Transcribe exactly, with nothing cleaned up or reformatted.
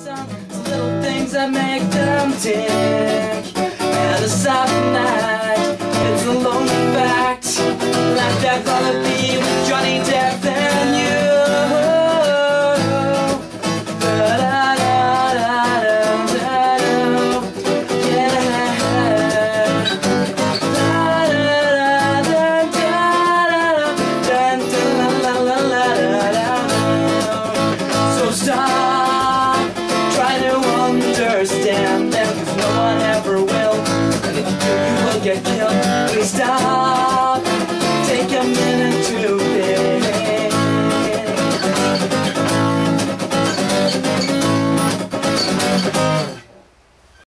some little things that make them tick. And a soft night, it's a lonely fact. Like that gonna be with Johnny Depp and you. Stop trying to understand them, cause no one ever will. And if you do, you will get killed. Please stop